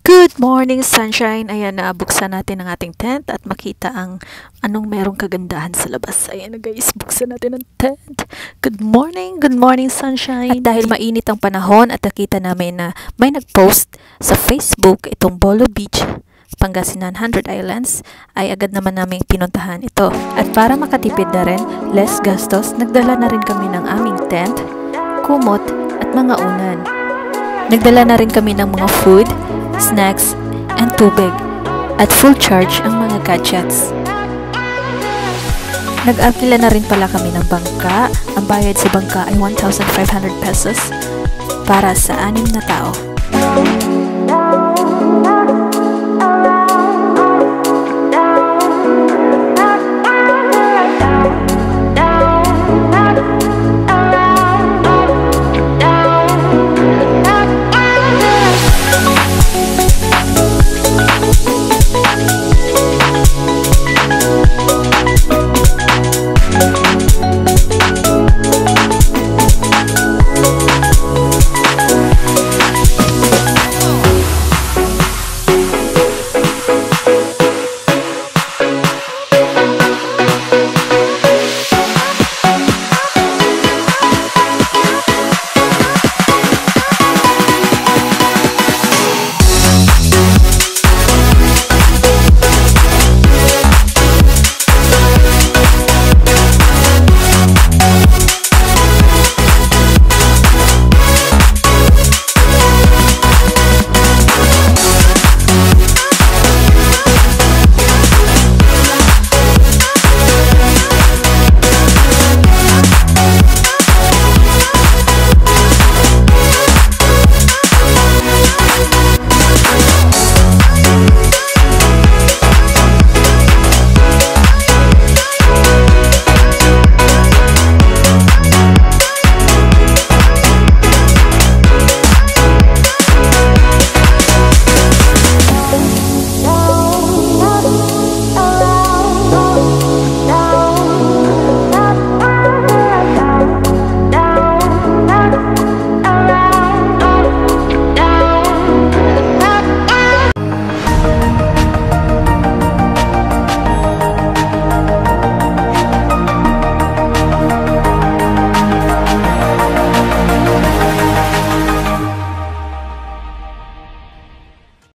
Good morning, sunshine. Ayan na, buksan natin ang ating tent at makita ang anong merong kagandahan sa labas. Ayan na guys, buksan natin ang tent. Good morning, sunshine. At dahil mainit ang panahon at nakita namin na may nag-post sa Facebook itong Bolo Beach, Pangasinan 100 Islands, ay agad naman naming pinuntahan ito. At para makatipid na rin, less gastos, nagdala na rin kami ng aming tent, kumot at mga unan. Nagdala na rin kami ng mga food, snacks, and tubig. At full charge ang mga gadgets. Nag-arkila na rin pala kami ng bangka. Ang bayad sa bangka ay 1,500 pesos para sa 6 na tao.